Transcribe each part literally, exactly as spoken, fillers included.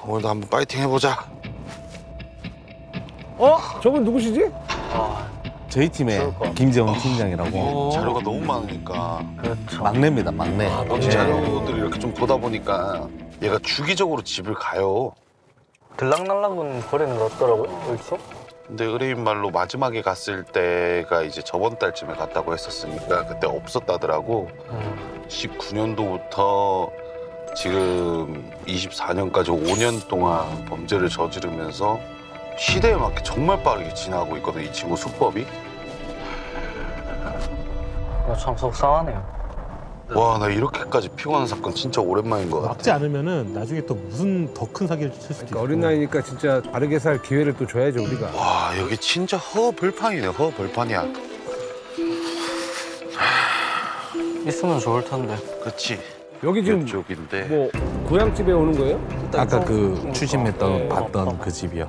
오늘도 한번 파이팅 해보자. 어? 저분 누구시지? 저희 팀의 김재원 팀장이라고. 자료가 너무 많으니까. 막내입니다, 막내. 아, 먼지 자료들을 이렇게 좀 보다 보니까 얘가 주기적으로 집을 가요. 들락날락은 거리는 것 같더라고요, 여기서. 근데 의뢰인 말로 마지막에 갔을 때가 이제 저번 달쯤에 갔다고 했었으니까 그때 없었다더라고. 음. 십구 년도부터 지금 이십사 년까지 오 년 동안 범죄를 저지르면서 시대에 맞게 정말 빠르게 지나고 있거든, 이 친구 수법이. 아, 참 속상하네요. 와, 나 이렇게까지 피곤한 사건 진짜 오랜만인 것 같아. 막지 않으면은 나중에 또 무슨 더 큰 사기를 칠 수도 그러니까 있고. 어린 나이니까 진짜 바르게 살 기회를 또 줘야죠, 우리가. 와, 여기 진짜 허벌판이네, 허벌판이야. 있으면 좋을 텐데. 그치? 여기 지금 이쪽인데. 뭐 고향집에 오는 거예요? 아까 그 추심했던 네. 봤던 그 집이요.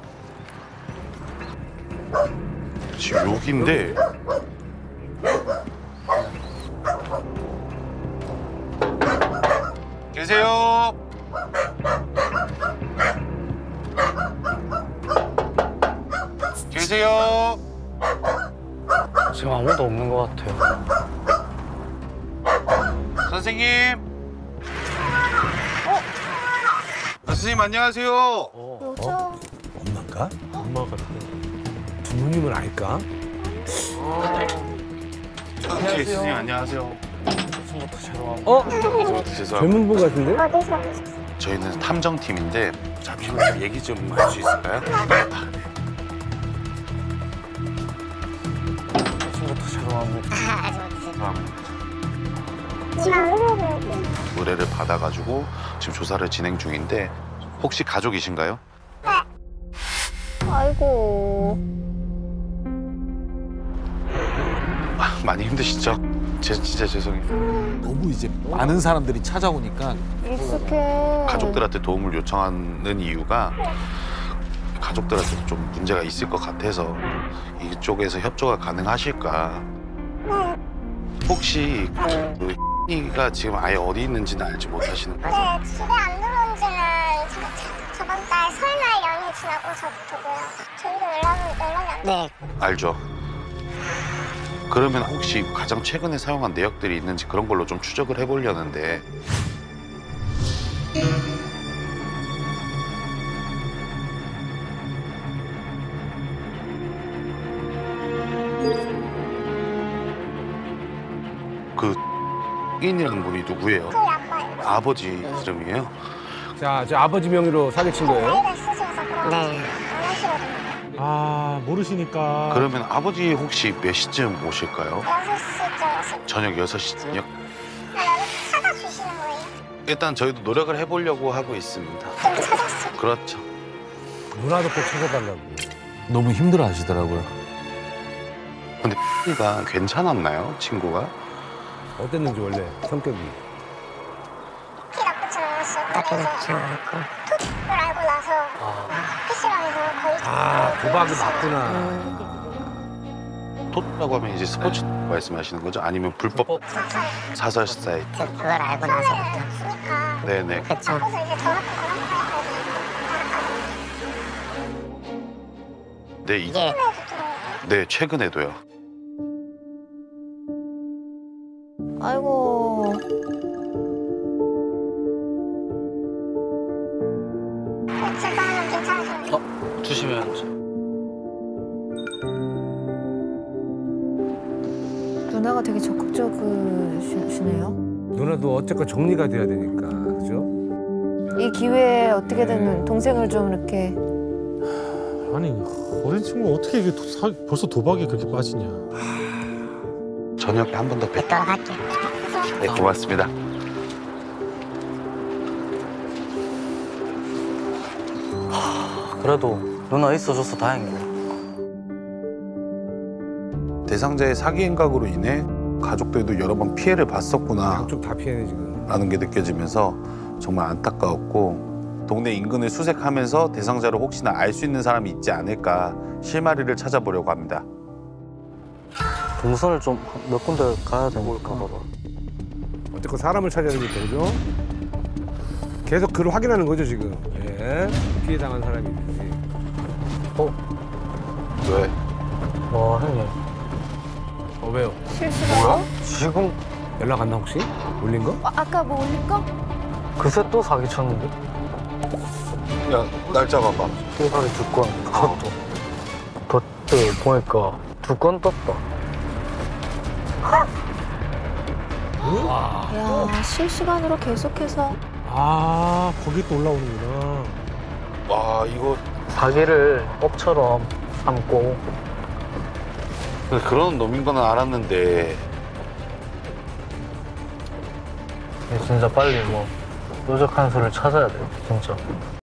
지금 여기인데. 계세요? 계세요? 지금 아무도 없는 것 같아요. 선생님? 어? 아, 선생님 안녕하세요. 엄마인가? 엄마 같아. 부모님은 알까? 네, 선생님 안녕하세요. 아침부터 죄송합니다. 어? 저한테 죄송합니다. 젊은 분 같은데? 저희는 탐정팀인데 잠시만 얘기 좀 할 수 있을까요? 아침부터 죄송합니다. 의뢰를 받아가지고 지금 조사를 진행 중인데 혹시 가족이신가요? 아이고. 아, 많이 힘드시죠? 제, 진짜 죄송해요. 너무 이제 많은 사람들이 찾아오니까 익숙해. 가족들한테 도움을 요청하는 이유가 가족들한테 좀 문제가 있을 것 같아서 이쪽에서 협조가 가능하실까? 혹시 그 이가 지금 아예 어디 있는지는 알지 못하시는 거죠? 네, 집에 안 들어온 지는 저, 저, 저번 달 설날 연휴 지나고 저부터고요. 저희도 연락은, 연락이 안 돼. 알죠? 그러면 혹시 가장 최근에 사용한 내역들이 있는지 그런 걸로 좀 추적을 해보려는데 그 인이라는 분이 누구예요? 그 아빠예요. 아버지 이름이에요? 자, 저 아버지 명의로 사기친 거예요? 나이가 있으셔서 그런 네. 안 하시거든요. 아 모르시니까. 그러면 아버지 혹시 몇 시쯤 오실까요? 여섯 시쯤 저녁 여섯 시쯤요? 여기 찾아주시는 거예요? 일단 저희도 노력을 해보려고 하고 있습니다. 좀 찾아주시고. 그렇죠. 누나도 꼭 찾아달라고. 너무 힘들어 하시더라고요. 근데 X가 괜찮았나요, 친구가? 어땠는지 원래 성격이. 키 나쁘진 않았어요. 나쁘지 않았고. 투를 알고 나서 피씨방에서 거의 아, 도박이 맞구나. 토라고 하면 이제 스포츠 말씀하시는 거죠? 아니면 불법 사살. 사설 사이트? 그걸 알고 나서부터. 주니까. 네네. 그래서 이제 전화도 그런 거예요. 네, 이, 예. 네 최근에도요. 아이고. 제가 하면 괜찮으신가요? 어? 주시면 누나가 되게 적극적이시네요. 누나도 어쨌건 정리가 돼야 되니까, 그죠? 이 기회에 어떻게든 동생을 좀 이렇게. 아니 어린 친구 어떻게 이게 도- 사, 벌써 도박에 그렇게 빠지냐. 저녁에 한 번 더 뵙. 뵙도록 할게요. 네, 고맙습니다. 그래도 누나 있어줘서 다행이네. 대상자의 사기 행각으로 인해 가족들도 여러 번 피해를 봤었구나 양쪽 다 피해네, 지금. 라는 게 느껴지면서 정말 안타까웠고 동네 인근을 수색하면서 대상자를 혹시나 알 수 있는 사람이 있지 않을까 실마리를 찾아보려고 합니다. 동선을 좀 몇 군데 가야 되니까 봐봐. 어쨌건 사람을 찾아야 되니까, 그죠? 계속 그걸 확인하는 거죠, 지금. 예. 예? 피해 당한 사람이 있지. 왜? 와 형님 어 왜요? 실수로? 지금 연락 왔나 혹시? 올린 거? 아, 아까 뭐 올린 거? 그새 또 사기 쳤는데? 야 날짜 봐봐. 세상에 두 건 그것도 덧대 보니까 두 건 떴다. 와 야 실시간으로 계속해서. 아 거기 또 올라오는구나. 와 이거 사기를 업처럼 삼고 그런 놈인 거는 알았는데 진짜 빨리 뭐 뾰족한 수를 찾아야 돼 진짜.